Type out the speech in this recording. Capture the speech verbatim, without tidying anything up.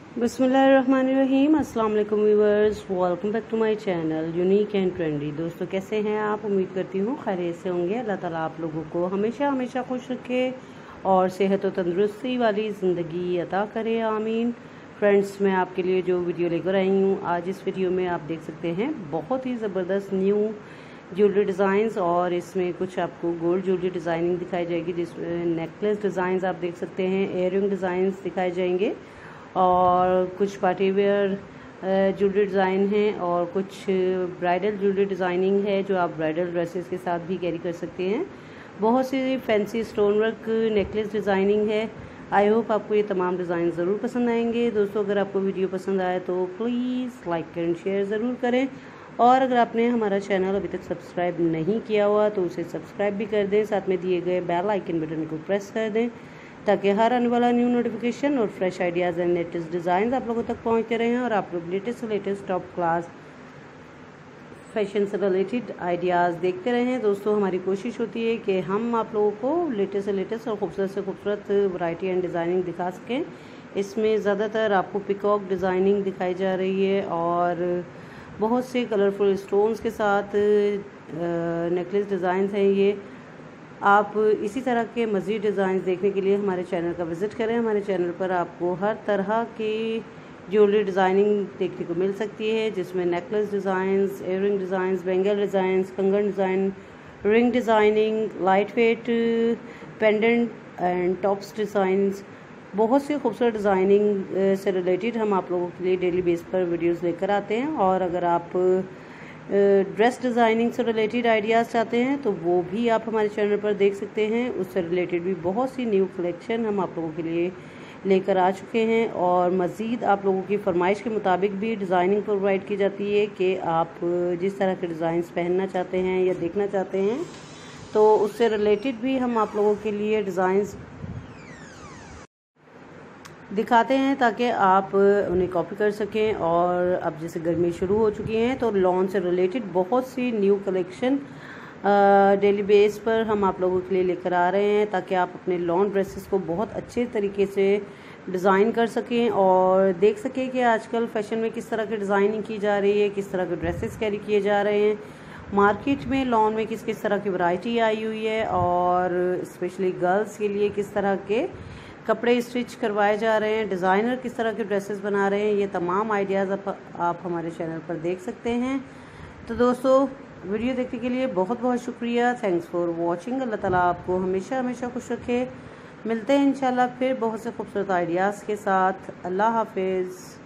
बिस्मिल्लाहिर्रहमानिर्रहीम। अस्सलाम वालेकुम viewers, welcome back to my channel unique and trendy. दोस्तों कैसे हैं आप? उम्मीद करती हूँ खैरियत से होंगे। अल्लाह ताला आप लोगों को हमेशा हमेशा खुश रखे और सेहत और तंदुरुस्ती वाली ज़िंदगी अता करे, आमीन। फ्रेंड्स, मैं आपके लिए जो वीडियो लेकर आई हूँ आज, इस वीडियो में आप देख सकते हैं बहुत ही ज़बरदस्त न्यू ज्वेलरी डिज़ाइंस, और इसमें कुछ आपको गोल्ड ज्वेलरी डिज़ाइनिंग दिखाई जाएगी, जिसमें नेकलेस डिज़ाइंस आप देख सकते हैं, एयरिंग डिज़ाइंस दिखाए जाएंगे, और कुछ पार्टी वेयर ज्वेलरी डिज़ाइन हैं, और कुछ ब्राइडल ज्वेलरी डिज़ाइनिंग है जो आप ब्राइडल ड्रेसेस के साथ भी कैरी कर सकते हैं। बहुत सी fancy stone work necklace designing है। आई होप आपको ये तमाम डिज़ाइन ज़रूर पसंद आएंगे। दोस्तों, अगर आपको वीडियो पसंद आए तो प्लीज़ लाइक एंड शेयर ज़रूर करें, और अगर आपने हमारा चैनल अभी तक सब्सक्राइब नहीं किया हुआ तो उसे सब्सक्राइब भी कर दें, साथ में दिए गए बेल आइकन बटन को प्रेस कर दें ताकि हर आने वाला न्यू नोटिफिकेशन और fresh ideas and latest design आप लोगों तक पहुंचते रहें, और आप लोग latest latest top class fashion से रिलेटेड आइडियाज़ देखते रहें। दोस्तों, हमारी कोशिश होती है कि हम आप लोगों को लेटेस्ट से लेटेस्ट और खूबसूरत से खूबसूरत वैरायटी एंड डिज़ाइनिंग दिखा सकें। इसमें ज़्यादातर आपको पिकॉक डिज़ाइनिंग दिखाई जा रही है, और बहुत से कलरफुल स्टोन्स के साथ नेकलेस डिज़ाइंस हैं। ये आप इसी तरह के मज़ीद डिज़ाइन देखने के लिए हमारे चैनल का विज़िट करें। हमारे चैनल पर आपको हर तरह की ज्वेलरी डिज़ाइनिंग देखने को मिल सकती है, जिसमें necklace designs, earring designs, bangle designs, कंगन design, ring designing, light weight pendant and tops designs, बहुत सी खूबसूरत डिज़ाइनिंग से रिलेटेड हम आप लोगों के लिए डेली बेस पर वीडियोस लेकर आते हैं। और अगर आप ड्रेस डिज़ाइनिंग से रिलेटेड आइडियाज़ चाहते हैं तो वो भी आप हमारे चैनल पर देख सकते हैं। उससे रिलेटेड भी बहुत सी न्यू कलेक्शन हम आप लोगों के लिए लेकर आ चुके हैं, और मज़ीद आप लोगों की फरमाइश के मुताबिक भी डिज़ाइनिंग प्रोवाइड की जाती है कि आप जिस तरह के डिज़ाइंस पहनना चाहते हैं या देखना चाहते हैं तो उससे रिलेटेड भी हम आप लोगों के लिए डिज़ाइंस दिखाते हैं ताकि आप उन्हें कॉपी कर सकें। और अब जैसे गर्मी शुरू हो चुकी हैं तो लॉन से रिलेटेड बहुत सी न्यू कलेक्शन डेली बेस पर हम आप लोगों के लिए लेकर आ रहे हैं, ताकि आप अपने लॉन ड्रेसेस को बहुत अच्छे तरीके से डिज़ाइन कर सकें और देख सकें कि आजकल फ़ैशन में किस तरह की डिज़ाइनिंग की जा रही है, किस तरह के ड्रेसेस कैरी किए जा रहे हैं मार्केट में, लॉन में किस किस तरह की वैरायटी आई हुई है, और स्पेशली गर्ल्स के लिए किस तरह के कपड़े स्टिच करवाए जा रहे हैं, डिज़ाइनर किस तरह के ड्रेसेस बना रहे हैं। ये तमाम आइडियाज़ आप, आप हमारे चैनल पर देख सकते हैं। तो दोस्तों, वीडियो देखने के लिए बहुत बहुत शुक्रिया। Thanks for watching. अल्लाह ताला आपको हमेशा हमेशा खुश रखे। मिलते हैं इंशाल्लाह फिर बहुत से खूबसूरत आइडियाज़ के साथ। अल्लाह हाफिज़।